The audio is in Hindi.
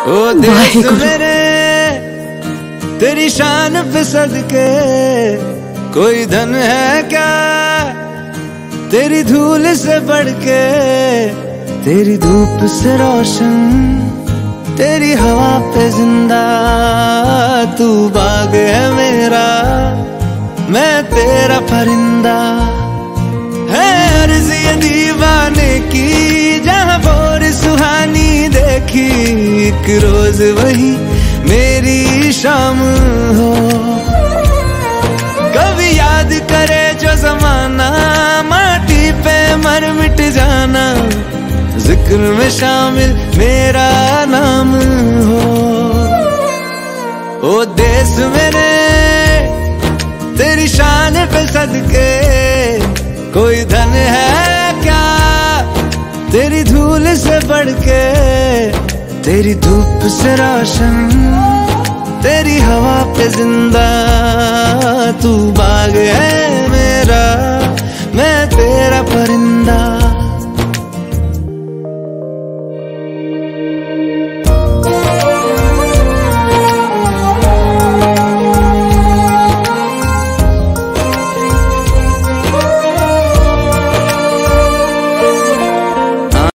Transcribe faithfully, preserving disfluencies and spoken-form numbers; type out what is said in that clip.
ओ देश मेरे तेरी शान पे सदके, कोई धन है क्या तेरी धूल से बढ़ के। तेरी धूप से रोशन, तेरी हवा पे जिंदा, तू बाग है मेरा, मैं तेरा परिंदा। है अर्ज़ ये दीवाने की, जहाँ भोर सुहानी देखी, एक रोज वही मेरी शाम हो। कभी याद करे जो जमाना, माटी पे मर मिट जाना, जिक्र में शामिल मेरा नाम हो। ओ देश मेरे तेरी शान पे सदके, कोई धन है क्या तेरी धूल से बढ़ के। तेरी धूप से रोशन, तेरी हवा पे जिंदा, तू बाग है